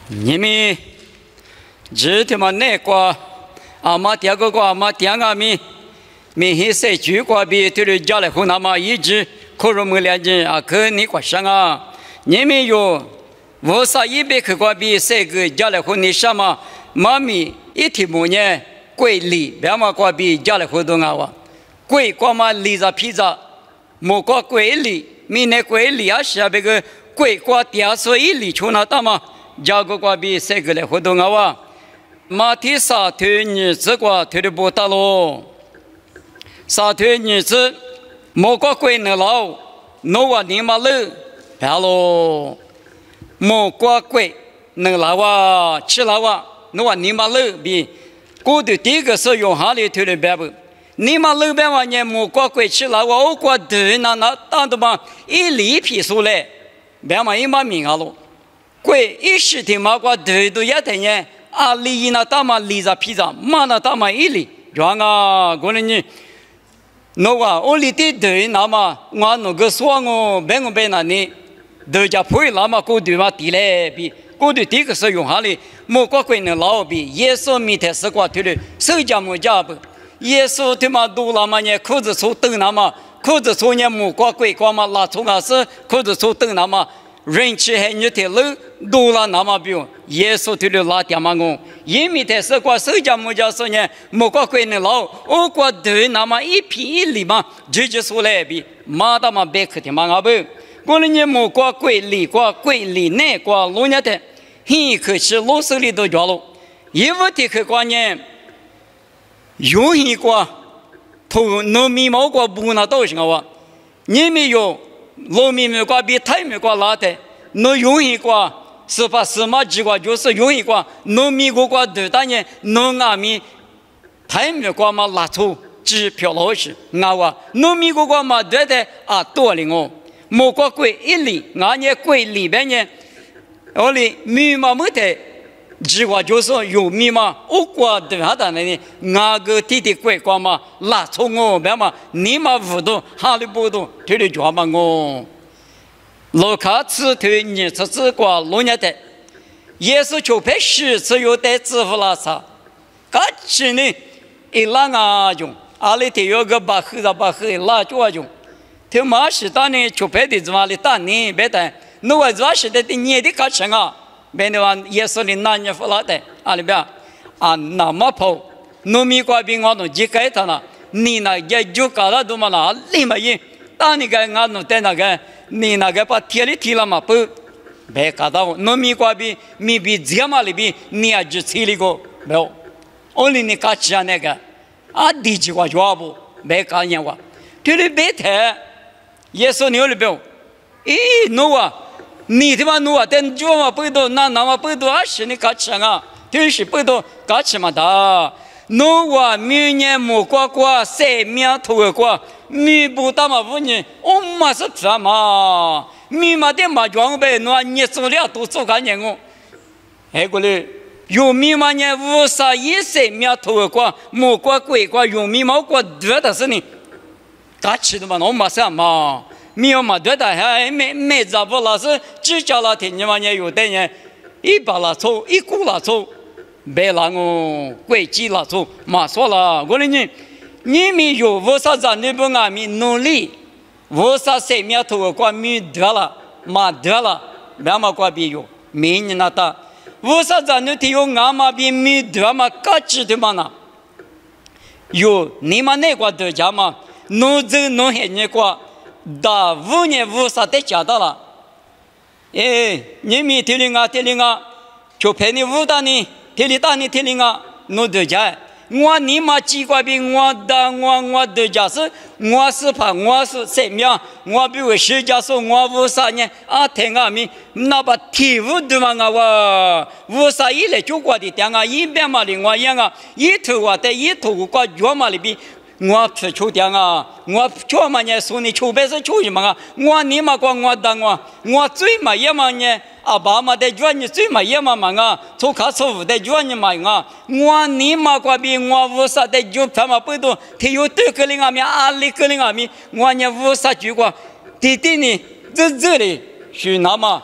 你们只他妈那个阿妈第二个阿妈第二个明显是主国比对了家里湖南嘛一直可容没两件啊，可你过上啊，你们有我啥一百克国比这个家里湖你什么妈咪一天每年贵里别嘛国比家里湖东啊哇，贵国嘛里着皮着，莫国贵里，明年贵里啊是那个贵国第二所一里出那大嘛。家国国比这个来活动啊哇，马蹄沙推女子国推的不大喽，沙推女子莫国贵能老，侬话你妈了，别喽，莫国贵能老啊，吃老啊，侬话你妈了比，过去第一个是用哈里推的别不，你妈了别话呢，莫国贵吃老啊，我国对那当的嘛一里皮数嘞，别嘛一把命啊喽。贵一时天马瓜对都也等呢，啊里那大嘛里着皮着，马那大嘛一里，原啊，可能你，侬话我里的对那么我那个说我别我别那里，都家配那么过对嘛地嘞比，过对第一个是用下里，莫国贵能老比，耶稣米特是瓜对的，手家莫家不，耶稣他妈多那么呢，裤子粗等那么，裤子粗呢莫国贵瓜嘛拉粗啊是，裤子粗等那么。人气还你的路多了那么表，耶稣对了拉点嘛我，因为他是过手家木家说呢，莫过贵呢老，我过对那么一批一里嘛，就说来比，马达嘛别克的嘛阿不，过了你莫过贵里内过路呢的，很可惜路手里都着了，因为这个观念，有一个头农民毛过不那都行啊，你没有。农民们瓜比太没瓜拉的，侬用一瓜是把司马机瓜就是用一瓜，农民瓜对当年农阿米太没瓜嘛拉出支票老实，俺话农民瓜嘛对的啊多了哦，莫瓜贵一里，俺也贵里边呢，我哩米嘛没得。计划就是有密码，我国对下的呢，俺个弟弟乖乖嘛，拉从我别嘛，你嘛糊涂，哈利波特推的脚嘛我，老卡此推你出自过罗年的，也是就拍十次有带支付拉萨，噶起呢，一拉啊用，阿里头有个把黑拉就用，他妈是当年就拍的怎么哩当年别的，侬话主是的年的卡成啊。别的话，耶稣的那年不拉的，阿里边啊，那么跑，农民瓜比我弄几改他了，你那也就搞了多么了，立马一，当你个俺弄在那个，你那个把铁里提了嘛不，别搞到农民瓜比，米比这么里比，你也就吃了个没有，我哩你搞起啊那个，啊地几个家不，别搞人话，这里别太，耶稣牛里边，咦，弄啊。你他妈弄啊！但就嘛不多，那么不多是你搞起啊？就是不多搞起嘛的。弄啊，明年莫过3秒头过，你不打嘛不呢？我嘛是什么？你嘛的嘛装备，那你做了都做干净哦。哎，过来有密码呢，51秒头过，莫过贵过用密码过多的是你搞起的嘛？我嘛什么？没有嘛？对的，还没咋不老是只叫了听你嘛？也有的人一把拉抽，一股拉抽，别让我贵几拉抽，嘛说了，我的你们有为啥子你不俺们努力？为啥3秒头过没得了，嘛得了，别嘛过别有，明年那的，为啥子你提有俺嘛别没得嘛？搞起的嘛呢？有你们那个得家嘛？弄这弄黑你个。da 5年5啥的假的了，哎，你们听令啊，就陪你5大呢，听令啊，弄得家，我你妈几个比我的家是，我是怕我是3秒，我比如10家说我5啥呢，啊听啊咪，那把体育的嘛我5啥一来就过的点啊，一边嘛另外一样啊，一头啊在一头过脚嘛里边。我是秋天啊，我叫嘛呢？说你秋白是秋什么啊？我你妈光我当我最嘛也嘛呢？阿爸嘛的叫你最嘛也嘛啊？从卡错误的叫你嘛啊？我你妈光比我无啥的就他妈不多，他有2个人啊咪，阿里个人啊咪，我呢无啥就过，弟弟呢这里是那么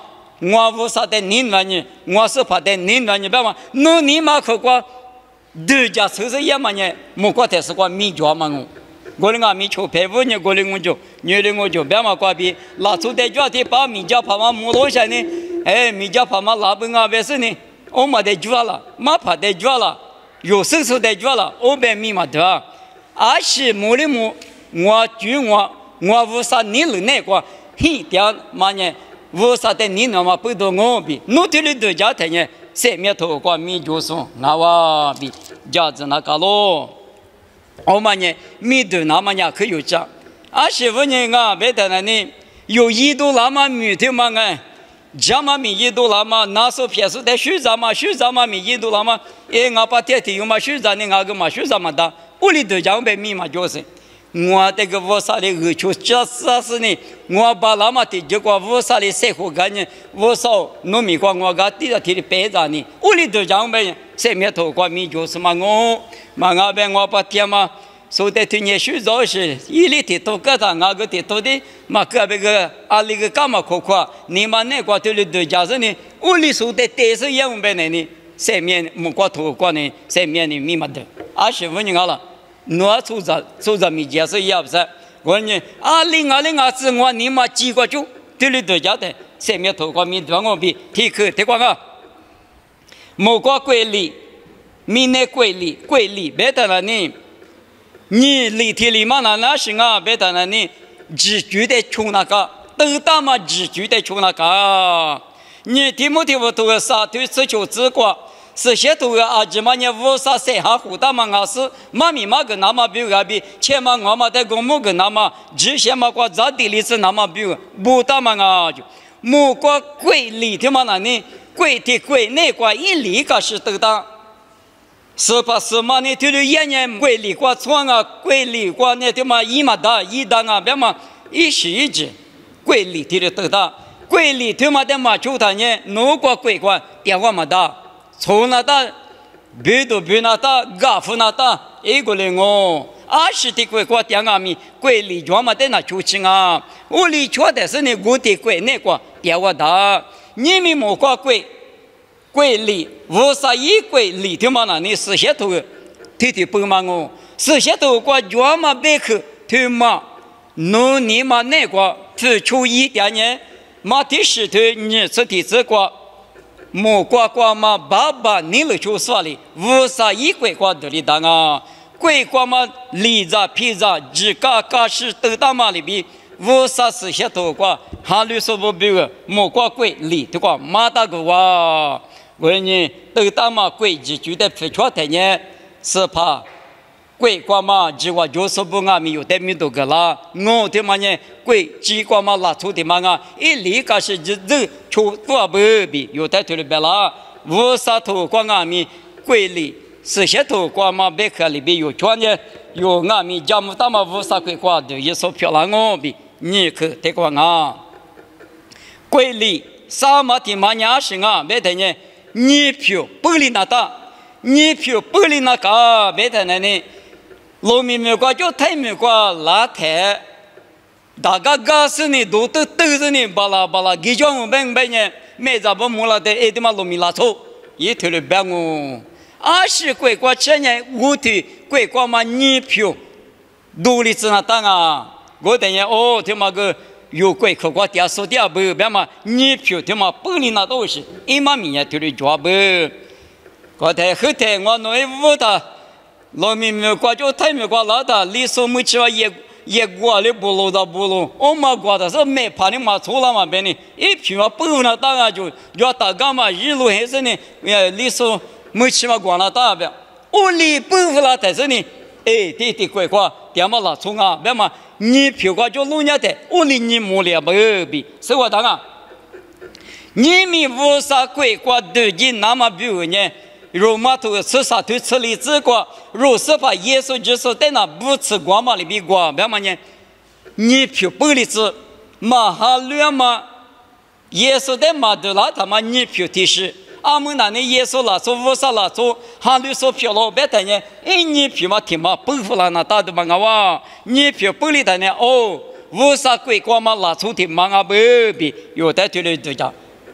我无啥的宁愿呢，我是怕的宁愿呢，别嘛，那你妈可过，人家抽是也嘛呢，莫过的是过米家嘛我的阿米求陪我呢，我的我就，女的我就别嘛过比，拿出的家的把米家怕嘛木落下呢，哎，米家怕嘛拉不阿别是呢，我没得家了，没怕的家了，有手手的家了，我被米嘛对吧？而是木的木，我举我无啥你了那个，嘿，点嘛呢？无啥的你那么不多我比，努力的多家的呢，生命头过米就送，那我比家子那个咯。我们呢，米多那么呢可有讲，而且我呢啊，别的呢，有一度那么米的嘛哎，家嘛米一度那么那时候平时的水杂嘛米一度那么，哎，我把天天有嘛水杂呢，我个嘛水杂嘛的，屋里头讲被米嘛就是。我这个我啥的恶趣这是呢？我把那么的结果我啥的生活感呢？我少农民光我个地上提的白杂呢？屋里头讲呗，生命头光米就是嘛我那边我把天嘛，说的对你睡着是一里的多个他那个的多的嘛个别个阿里个干嘛可夸？你们那个对里头讲是呢？屋里说的对是样呗呢？生命木瓜头光呢？生命的密码的，20分钟了。我做着米家是也不是，我呢2020子我你妈几个就对里头家的生命头个米多我比体克体光啊，某个贵里，米内贵里别的了呢，你里体里嘛那是啊别的了呢，只觉得穷那个，都大嘛只觉得穷那个，你听不听不懂啥对此求之过。是些头个阿姐嘛，你无啥谁哈胡大嘛？阿是妈咪嘛个那么比个比，前嘛我嘛在公母个那么，之前嘛过在地里是那么比个，不大嘛啊就，莫过贵里的嘛那呢，贵的贵那个一里个是得当，是吧？是嘛呢？就是一年贵里过穿啊，贵里过那的嘛一嘛大一当啊，别嘛一时一直，贵里的得当，贵里的嘛的嘛就他呢，如果贵过电话嘛大。从那到别的别那到嘎夫那到一个人哦，20的贵国电话米贵里专门在那出钱啊，我里缺的是你我的贵那个电话大，你们莫挂贵里无啥一贵里的嘛那你是些头提不嘛哦，是些头过专门别去推嘛，那你嘛那个只出一点呢，嘛的是头你是的这个。莫瓜嘛，爸爸你了就说了，无啥一贵瓜的里当啊，贵瓜嘛，梨子、皮子、几个是都大嘛里边，无啥是些多瓜，哈律说不比个，莫瓜贵梨的瓜，马大个哇，我呢都大嘛贵，就觉得非常的呢，是怕。贵瓜嘛，几个就是不阿米有的米多个啦，我的嘛呢，贵几个嘛拉出的嘛啊，一里个是人出多不比，有的头里边啦，无啥头瓜阿米贵里，是些头瓜嘛贝壳里边有穿的，有阿米家母大嘛无啥贵瓜的，也说漂亮我比，你可得瓜啊，贵里啥嘛的嘛伢是啊，别的呢，你票不里那大，你票不里那个，别的呢。农民们过就太没过拉台，大家干事呢都是呢巴拉，给叫我们呢没咋不木了的，哎他妈农民拉错，一头的白我，20贵过前年5天贵过嘛2票，独立自那当啊，我等下哦他妈个有贵可过点数点不别嘛2票他妈本里那都是，一嘛米也头的抓不，我台后台我弄5的。农民们过就太没过老大，你说没吃话也过的不路的不路，我们过的是没怕你嘛错了嘛别呢，一批嘛不那当然就要打干嘛一路还是呢，你说没吃嘛过那大别，我里不服了但是呢，哎对乖乖，点嘛拉错啊别嘛，你批过就路人的，我里你没了不比，是我当啊，你们无啥乖乖的你那么比如呢？罗马头吃啥都吃里子过，若是把耶稣就是在那不吃光嘛里边过，别嘛呢？你票不里子，马哈略嘛，耶稣在马德拉他妈你票提示，阿们那呢耶稣拉出无啥拉出，哈律说票了别的呢，哎你票嘛听嘛不服了那大的嘛个哇，你票不里的呢哦，无啥鬼光嘛拉出的嘛个不比，有的对了对讲。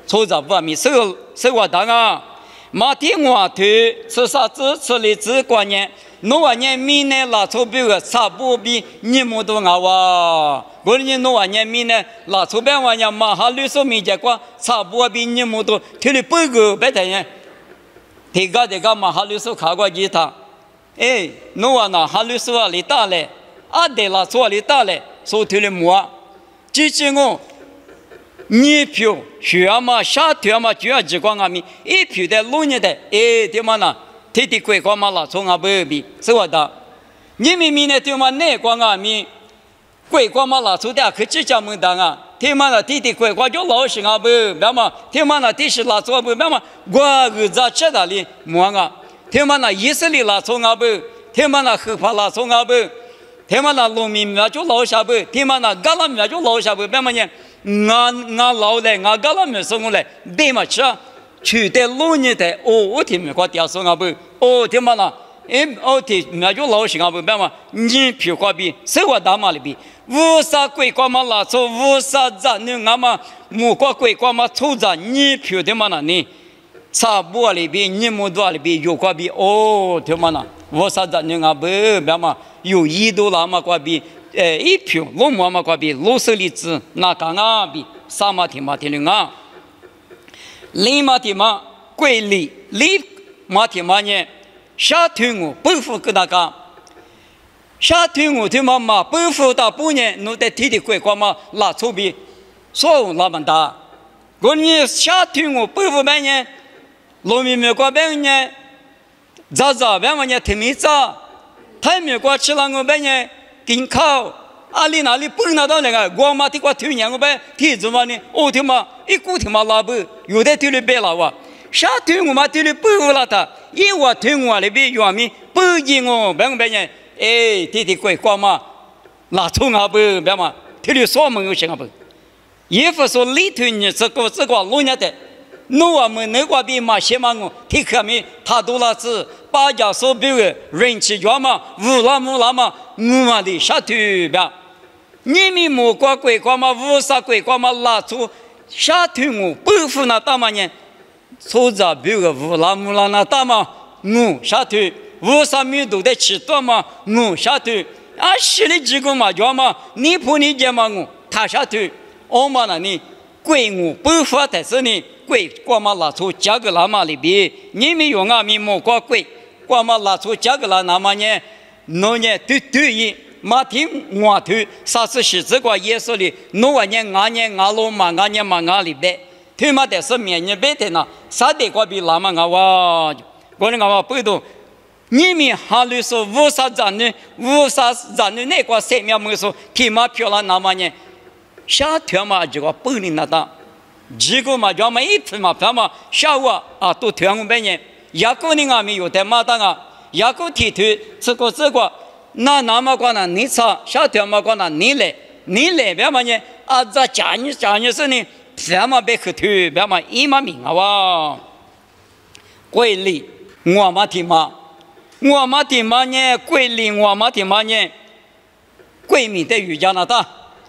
初着不米生活当啊，马天我推吃啥子吃的只观念，诺瓦年米呢拉出别个差不比你们都啊哇，过年诺瓦年米呢拉出别玩意马哈律说米结果差不比你们都推的不够白的呢，这个马哈律说看过吉他，哎，诺瓦那哈律说里打嘞，阿得拉出里打嘞，说推的么？之前我。你票学嘛，下条嘛，就要几光阿米，一票的路年的，哎，对嘛呢？天天鬼光嘛，老从阿不比，是我的。你明明呢，对嘛？那光阿米，鬼光嘛，老从的可只讲门当啊，对嘛呢？天天鬼光就老是阿不，别嘛，对嘛呢？天是老从阿不，别嘛，我儿子吃哪里么啊？对嘛呢？以色列老从阿不，对嘛呢？后怕老从阿不，对嘛呢？农民嘛就老下不，对嘛呢？橄榄嘛就老下不，别嘛呢？我老来，我搞了没生活来，对嘛吃啊？去的路年的，我听没过掉手啊不？听嘛啦？听没就老行啊不？别嘛，你皮花比生活大嘛里比，无啥鬼光嘛拉错，无啥子你俺嘛木瓜鬼光嘛粗着，你皮的嘛啦你，差不多里比你木多里比有瓜比听嘛啦？无啥子你俺不别嘛，有一度啦嘛瓜比。一票罗马嘛，关比罗斯里子那刚啊比萨马提马提林啊，林马提马贵里里马提马呢，下推我不服个那个，下推我的妈妈不服到半年，侬得提的贵光嘛拉出比，说那么大，我你下推我不服半年，罗米没过半年，咋半年听没咋，太没过吃了我半年。紧靠阿里哪里不拿到那个，我妈的话推年我呗，提子嘛呢？听嘛，一股听嘛拉不，有的推了白了哇，下推我嘛推了不了他，一我推我那边原名不给我，别个呢，提贵光嘛，拉出啊不，别嘛，推了啥么有行啊不？也不说里推你这个老年的，我们那个比嘛些嘛我，提克米他多了是。把家手表的人气高嘛，乌拉嘛，我嘛的下头表，你们莫挂鬼挂嘛，乌啥鬼挂嘛，拉出下头我不服那大嘛呢，手着表的乌拉那大嘛，我下头，乌啥米都得吃多嘛，我下头，啊，洗了几个嘛叫嘛，你婆你姐嘛我，他下头，我嘛那你鬼我不服但是呢，鬼挂嘛拉出价格那嘛里边，你们用啊米莫挂鬼。光嘛拉出价格了，那么呢，农业对于马天我头啥子是这个耶稣里，农年俺年俺老嘛俺年嘛俺里边，他妈的是面年白的呢，啥的个比那么俺哇，我那个不懂，你们哈律说无啥子呢，无啥子呢，那个生命没说，他妈漂亮那么呢，下条嘛这个不灵那当，这个嘛叫嘛一分嘛票嘛，下午啊都条我半年。雅各人啊，没有在马当啊，雅各提头这个，那么光呢？你查小条嘛光呢？你来别嘛呢？啊，这假你是呢？别嘛别去头，别嘛一嘛命啊哇！贵里我嘛听嘛呢？贵里我嘛听嘛呢？贵米的与加拿大，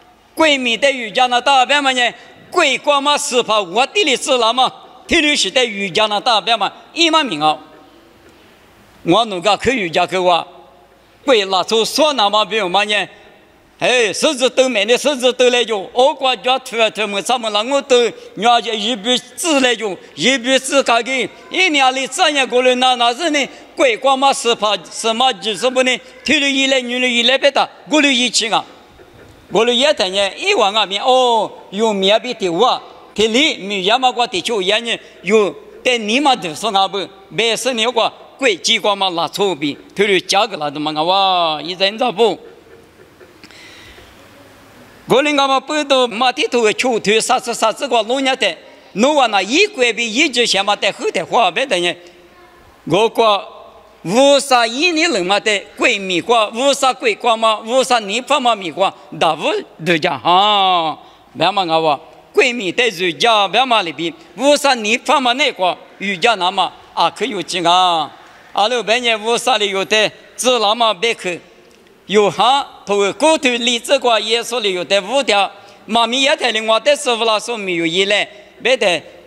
别嘛呢？贵光嘛是怕我地里是了嘛？铁律是在瑜伽那大边嘛，一万名啊！我那个去瑜伽去哇，为拉出说那么别嘛呢？狮子都没的狮子都来用，我国家突么咱们让我都人家一笔字来用，一笔字搞给，一年里3年过来那是呢？贵光嘛是怕什么就是不呢？铁律一来女的一来别打，过来一起啊，过来一天呢1万面有面比的哇。这里米亚嘛，我地球原因有在你们的说阿不，没事你个贵机关嘛拿错比，推了价格那怎么个哇？一人咋不？我那个嘛不都马地头的球推啥子个老年的，弄完那一个比一直先嘛在后头花别的呢，我个无啥一年人嘛的贵米瓜，无啥贵瓜嘛，无啥泥巴嘛米瓜，大不都讲哈，别嘛个哇。贵米在儒家别嘛里边，无啥你方嘛那个儒家那么可有劲啊！阿拉半年无啥里有的，只那么别去，有哈头过头里这个耶稣里有的5条，妈咪也带领我的师傅啦说没有依赖，别的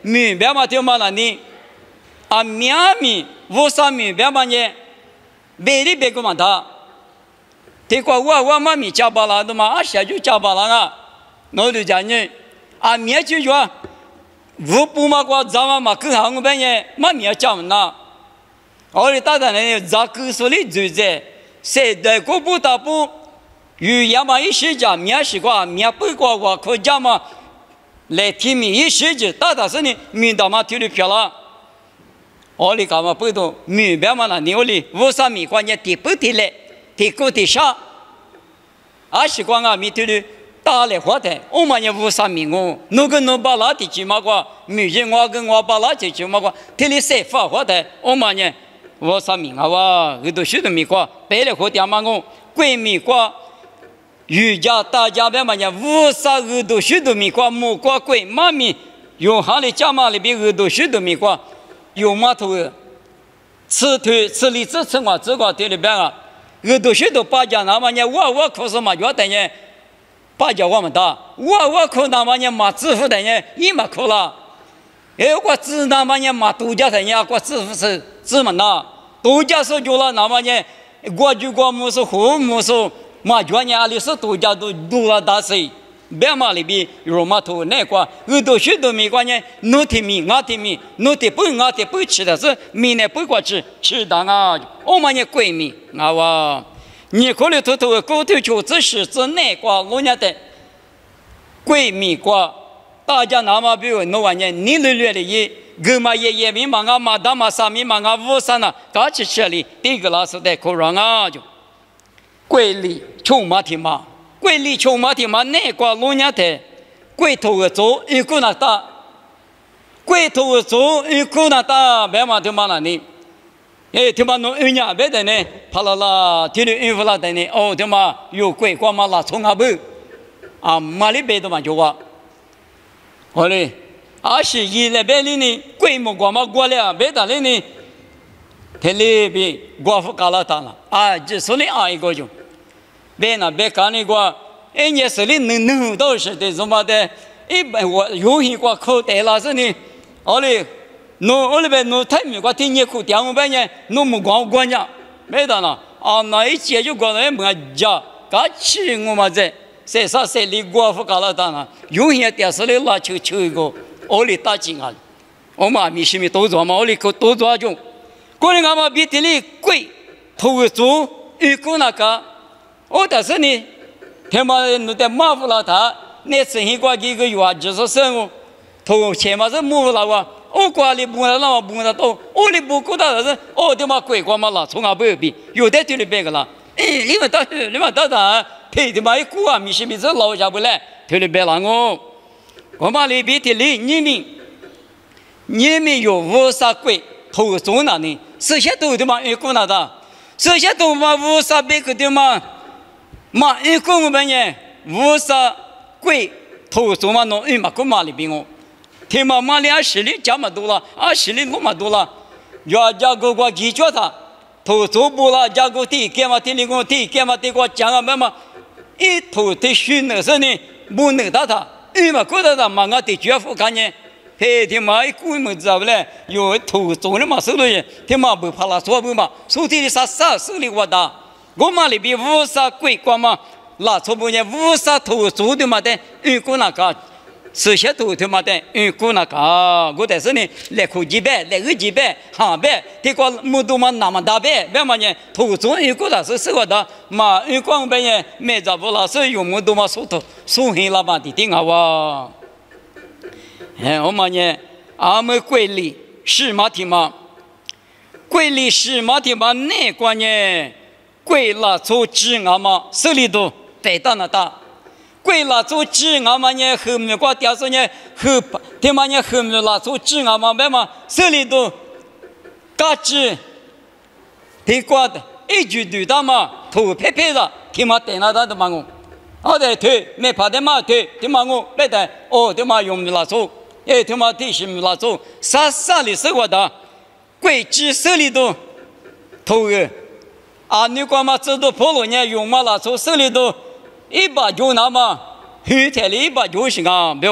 明白嘛？对嘛？那你啊，明明无啥明白嘛？呢？别的别个嘛他，结果我妈咪加巴拉的嘛，啊下就加巴拉啊，那就讲呢，啊明就说，我不嘛过咱们嘛，更行边呢，嘛明讲那，我哋大胆呢，咋个说的就在，现在国不大不，语言嘛一时讲明是过，明不过我可讲嘛，来听明一时就，大胆是呢，明到嘛听得漂亮。我哋干嘛不懂明白嘛？那你我哋无啥米关键第不第来，第九第啥？啊是讲啊，米头的打来话的，我们也无啥米我，那个侬把那地区嘛个，米人我跟我把那地区嘛个，替你晒发话的，我们也无啥米啊哇，很多许多米个，白来话点嘛我，贵米个，瑜伽大家别嘛也无啥很多许多米个，木瓜贵妈咪用行里家嘛里边很多许多米个。有码头的，吃腿吃里吃吃我这个店里边啊，很多许多八家那么呢，我可是嘛觉得呢，八家我们大，我可那么呢嘛支付的呢，也嘛可了，哎我只那么呢嘛度假的呢，我支付是怎么那，度假是就了那么呢，我就我们是父母是嘛觉呢，里是度假都了大事。别嘛里边有码头那块，很多许多米关呢，侬的米，我的米，侬的不吃的是米呢不过吃的啊，我们也贵米啊哇，你可能偷偷狗头就只是指那块老年的贵米瓜，大家那么比如侬玩呢，你略的也，我嘛也米嘛啊嘛大嘛三米嘛啊五三啊，搞起这里第一个老师在口上啊就，贵里穷嘛听嘛。贵里穷嘛的嘛，那个老年的贵头个走一个那大，贵头个走一个那大，别嘛的嘛那呢？哎，他妈弄一年别的呢，怕啦，听的应付啦的呢，哦，他妈有贵光嘛啦，从阿不啊，马里别的嘛就话，好嘞，啊是一那边的呢，贵么光嘛过来，别的呢，天里边国服搞了单了，啊，就说你啊一个就。别那别干那个，哎，你手里能都是的什么的，一般我有一个口袋了是呢，我嘞，我那边太没个天热苦，点我半夜，弄木光家，没得了，啊，那一接就过来没家，刚去我嘛在，谁啥谁里国服搞了单了，有些电视里拉抽一个，我哩打进啊，我嘛没什么多做嘛，我哩可多做种，过年俺们比这里贵，投资一个那个。我但是呢，他妈那在马虎了他，那生意过几个月就是生活，头钱嘛是马了哇，我管理不了那么不了多，我哩不顾他是，哦他妈贵光嘛了，从哪不比，有的对里别个了，哎，你们到啥，赔他妈一股啊，米是米是老下不来，对里别了我嘛里边的里你们有无啥贵，投资那呢，这些都他妈一股那的，这些都嘛无啥别个的嘛。嘛，一个我们呢，无啥贵，投资嘛弄嘛个嘛里边哦，天嘛里20里加么多了，20里那么多了，要加个我记住他，投资不了加个地，干嘛地里我地，干嘛地我讲啊嘛，一投的虚那是呢，不能打他，嘛觉得他嘛我的绝不看呢，嘿，天嘛一股么知道不嘞？有投资的嘛手里，天嘛不怕啦，说不嘛，手里的啥手里我打。我嘛里边无啥贵光嘛，那错不呢？无啥投资的嘛的，个那个，这些投资嘛的，个那个，我但是呢，来口几百，来个几百，500，这个木头嘛那么大百，别嘛呢，投资个那是什么的？嘛光别呢，买着不老是用木头嘛收黑了嘛的顶好哇。哎，我嘛呢，俺们贵里是嘛的嘛，贵里是嘛的嘛，那个呢？贵了做治俺嘛，手里头带到那大。贵了做治俺嘛呢，后面挂吊上呢，他妈呢后面了做治俺嘛，别嘛手里头嘎治，他挂的一句对的嘛，头拍拍的，他妈带那的嘛我，好的推没怕的嘛推，他妈我别的哦，他妈用不了做，哎他妈提醒不了做，啥里是我的，贵治手里头头个。啊，你光嘛知道跑路呢，用嘛了，从手里头一把就那么，后台里一把就行啊，不要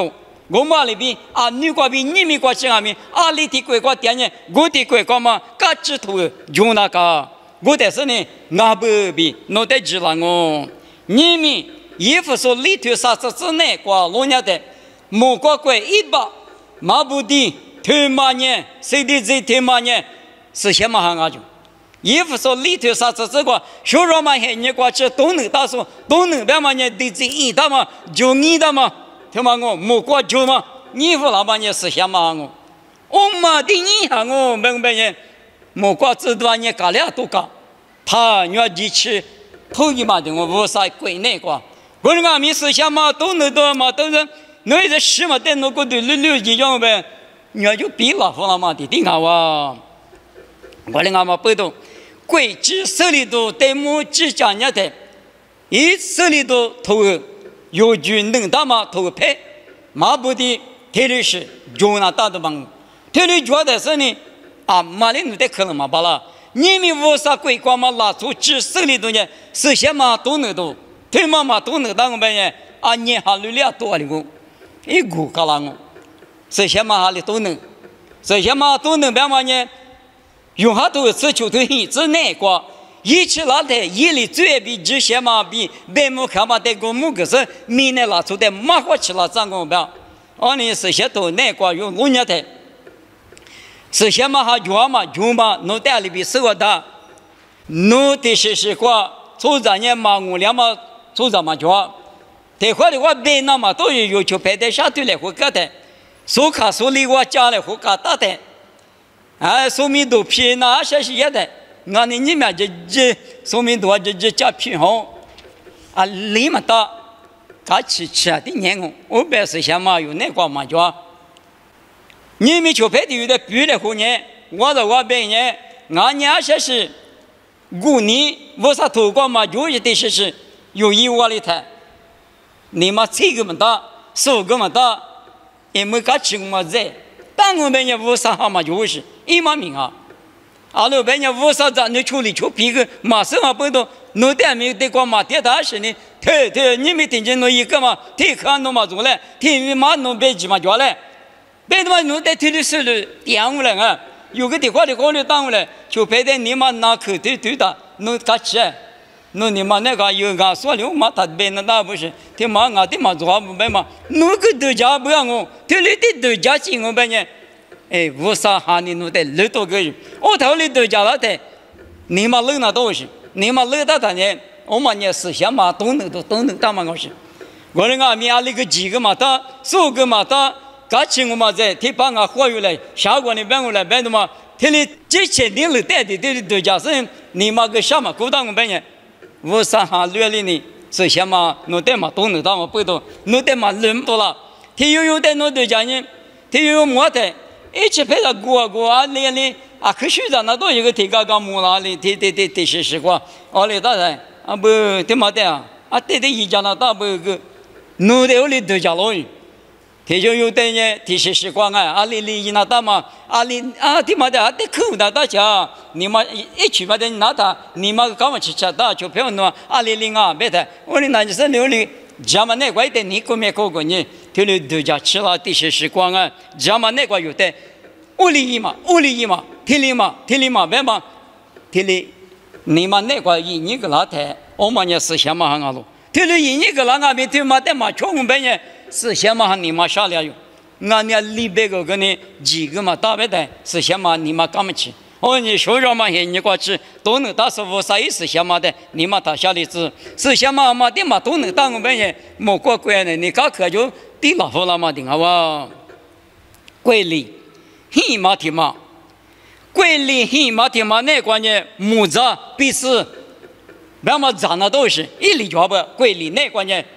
我嘛里边啊，女国比你们国去阿面，阿里的国国点呢，我的国国嘛，嘎指头用那个，我但是呢，俺不比，我得知了我，你们衣服说里头啥子之内国老娘的，莫国国一把马不的头马年，谁的这头马年是什么行啊？就衣服说里头啥子这个，学着嘛还你国去都能打说，都能别嘛呢，对这一打嘛，就你的嘛。听嘛我莫过就嘛，你夫老板也是想嘛我嘛的你哈我明白呢，莫过这段也搞了都搞，他要一起头一嘛的我无啥归内个，我那米是想嘛都能多嘛都是，那是什么的那个对溜一样呗，你要就比老夫老嘛的顶好哇，我那嘛不懂，贵之手里头对木之讲人的，一手里头头。有句能打嘛头拍，马不的铁律是就那打的帮，铁律觉得是呢啊，马里努的可能嘛罢了，你们无啥鬼光嘛拉出只手里头呢，手些嘛都能都，腿嘛都能打我们呢，啊你哈路俩多的个，一股搞啦我，手些嘛哈里都能，手些嘛都能别嘛呢，用下头吃球头很之内个。一起拉的，一里最比这些嘛比白木看嘛的个木个是米呢拉出的马花起拉长个标，而你是些都那个有农业的，是些嘛哈脚嘛脚嘛，农袋里边收的，农的是个做着呢嘛我俩嘛做着嘛脚，这块的话白那嘛都是有求排在下头来或个的，手卡手里我家来或个大的，啊手米都偏那些是也的。俺你们这说明多这加偏好啊，立马到，他吃的年工，我本是想嘛有那个嘛叫，你们就排的有点别的后年，我的我别人，俺娘些是，过年为啥头光嘛有一点是有意外的他，你嘛这个么大，手个么大，也没搞清嘛在，但我们也为啥好嘛就是一毛命啊。阿拉别人无啥子，你处理出皮个，马上啊不懂，弄点没得光嘛，点大事呢？对，你没听见弄一个嘛？听看弄嘛做嘞？听嘛弄别急嘛叫嘞？别他妈弄在腿里手里点过来啊！有个地方的过来当过来，就别在你妈拿口对对的，弄卡起，弄你妈那个有个说了嘛，他别那那不是，听嘛俺的嘛做不别嘛，弄个都家不要我，腿里的都家进我别人。哎，无啥哈你弄的累多个人，我头里都讲了的，你嘛累那东西，你嘛累到他呢，我嘛也思想嘛都能打嘛东西，我那个面那个几个嘛打，数个嘛打，感情我嘛在，他把俺活下来，下过来变过来变的嘛，他里之前的累带的都讲是你嘛个啥嘛，鼓捣我变人，无啥哈累里呢，思想嘛弄的嘛都能打嘛不懂，弄的嘛人多了，他有的弄的讲呢，他有没的。一起陪着过啊，连啊，可学长那都一个提高干木啦哩，提是过，哦哩当然啊不他妈的啊，对一家那大不个，弄得我哩都家老远，他就有的呢，提是过啊，哩那大嘛，他妈的啊，得口那大家，你妈一去嘛的那他，你妈干嘛去吃大就不要弄哩啊，别的，我哩那就是留哩。家嘛那块的你过没过过呢？他们都家吃了这些时光啊，家嘛那块有的，屋里嘛，田里嘛，别嘛，田里你嘛那块一个老太，我们也是想嘛哈个咯。田里一个老阿边他妈的嘛，全部别人是想嘛哈你嘛下来哟，俺家里边个呢几个嘛大白的，是想嘛你嘛干么去？哦，你说着嘛，你过去都能打师傅，啥意思？想嘛的，你嘛打下里子，是想嘛嘛的嘛都能打我们人，莫过关的，你搞可就地老夫了嘛的好哇？桂林，黑马蹄马，桂林黑马蹄马那关键木子必是，那么长的都是一里脚不？桂林那关键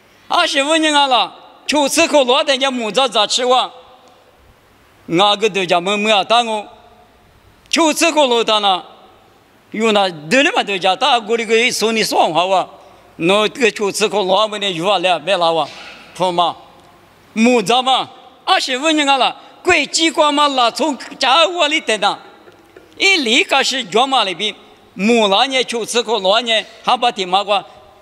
，25年了，就吃口罗的家木子咋吃完？俺个都家没要打我。就这个路段呢，有那对了嘛？对家打过那个说你说话哇，那个就这个路面的有啊了，别拉哇，好嘛？木子嘛，25年了，贵机关嘛拉从家窝里等等，一离开是脚嘛里边，木那年就这个路年，还把地嘛个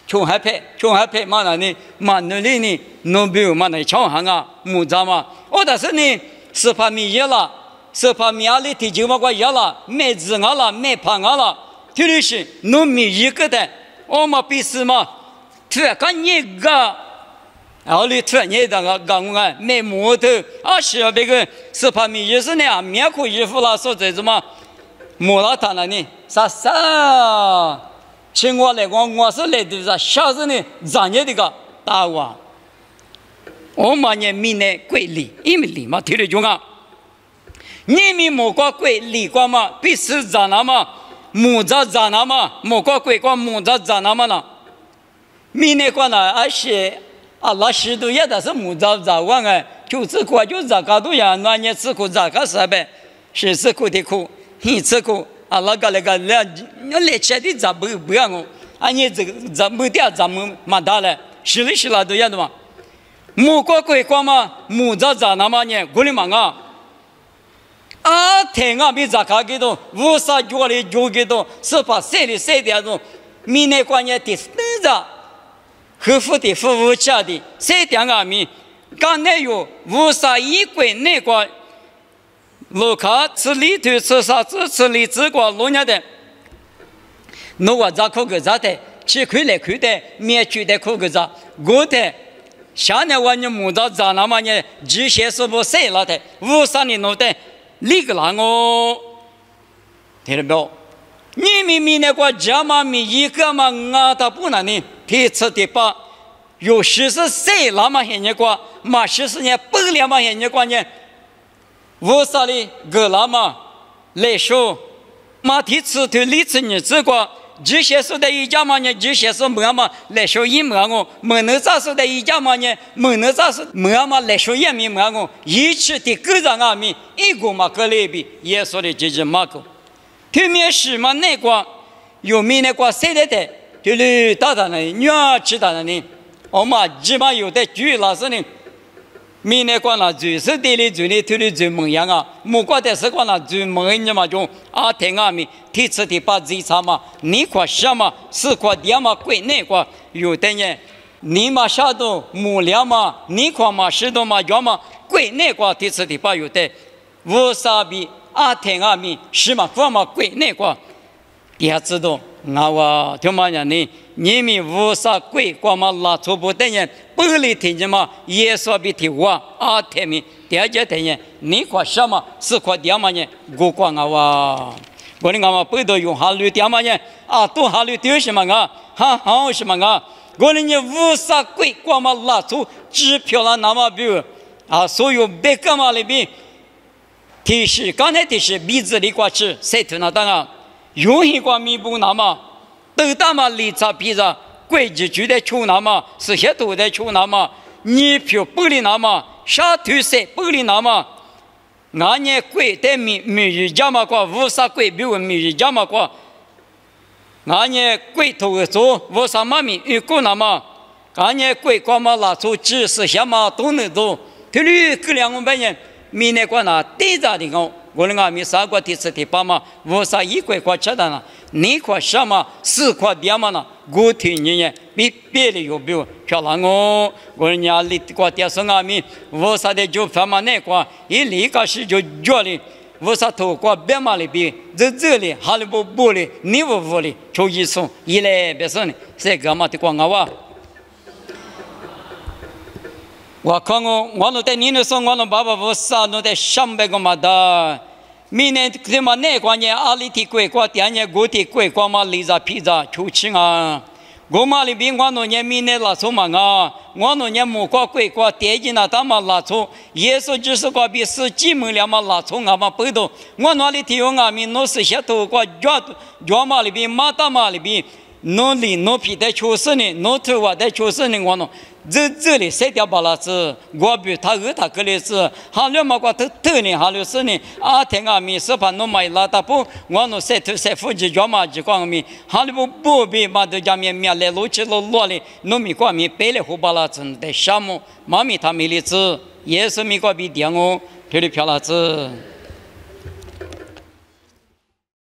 穷害怕嘛那呢嘛那里呢那边嘛那抢行啊木扎嘛，我但是呢18米一了，18米2里地就嘛过一了，没子啊了，没胖啊了，这里是农民一个的，我嘛必须嘛，突然干一个，然后你突然一个刚刚没木头，20那个18米1是呢，面裤衣服啦，说这什么，木拉他那呢，啥？请我来讲，我是来的啥？小时呢，专业的个大娃，我嘛呢民呢贵理，因为理嘛听得懂啊。你们莫怪贵理怪嘛，必须咋那么木扎咋那么，莫怪贵怪木扎咋那么呢？民呢怪呢，而且阿拉许多也都是木扎咋玩哎，就是怪就咋个都样，那你吃苦咋个是呗？是吃苦的苦，你吃苦。啊，那个来吃的咋不让我？啊，你这个咋没点咋没大了？是了都样的嘛？木瓜贵瓜嘛，木扎扎那么呢？过来嘛啊！啊，天啊，比咋卡给多？乌沙脚里脚给多？是把谁的谁的多？米那关键的那着，合法的服务价的谁的啊米？刚才有乌沙一贵那个。路卡吃里头吃啥子吃里吃过路伢的，侬话咋可个咋的？吃亏来亏的，免去的可个咋？我的下年我你木到咋那么呢？这些是不谁了的？五三年弄的，那个啦我，听到没有？你们那个家嘛，咪一个嘛，俺他不能呢，提吃的把，有时是谁那么些年过，嘛40年100年嘛些年过呢？我啥哩个那么来说，马蹄吃头里吃你吃过，这些说的一家嘛呢，这些说么嘛来说一么我，么能咋说的一家嘛呢，么能咋说么嘛来说也没么我，一起的个人啊咪一个嘛个类比也说的这嘛个，对面是嘛那个有没那个谁来的，就是大大的女儿知道的呢，我嘛基本有的举老师呢。明年过了最是地里最里头里最梦样啊，木瓜的是过了最梦人嘛就啊天啊咪，提吃的把自查嘛，你块什么4块2嘛贵那块有的呢，你嘛下头木两嘛，你块嘛10多嘛要嘛贵那块提吃的把有的，乌沙比啊天啊咪10嘛4嘛贵那块，底下知道。那我听嘛讲呢，你们无啥贵，光嘛拉错不等人，本来听见嘛，也说比听我啊天明，第二节听见，你块什么4块2嘛呢？我管啊哇，我的俺们不都用哈绿点嘛呢？啊，都哈绿丢什么啊？哈好什么啊？我的你无啥贵，光嘛拉错支票了那么比啊，所有别个嘛里边，提示刚才提示鼻子里挂吃，谁听那当啊？用一个弥补那么，都他妈理查皮查，规矩就得出那么，这些都得出那么，你票不理那么，啥土色不理那么，俺年贵的米日家嘛过，无啥贵比我米日家嘛过，俺年贵头做无啥嘛米预估那么，俺年贵光嘛拉出知识些嘛都能做，这里这2万人，明年过那低咋的讲？我那米3块提吃的把嘛，无啥1块块吃的呢？你块什么4块2嘛呢？我听你呢，比别的有比漂亮哦。我人家里块电视阿米，无啥的就反嘛那块，一离开始就叫哩，无啥头块别嘛里比，这里哈里不里，你不里，就一送一来别说呢，这个嘛的光啊哇。我看我那在你那说我那爸爸我啥那在300个嘛的，明年他妈那关键阿里提贵过，第二年我提贵过嘛，离着皮着出去啊。我嘛里边我那年明年拉出嘛啊，我那年木瓜贵过，第一年他妈拉出，耶稣就是个比10几门了嘛拉出啊嘛不懂，我那里提用啊米那是些头过脚嘛里边马达嘛里边，那里那皮在出事呢，那头发在出事呢我那。这里谁掉把拉子？我比他他个里是，哈了嘛个头呢，哈了是呢，啊天啊米是把弄买拉大不，我弄谁头谁夫妻脚嘛就光米，哈了不比嘛都家面来路去路里，弄米光米背了胡把拉子的项目，妈咪他没里子，也是米个比点哦，这里漂拉子。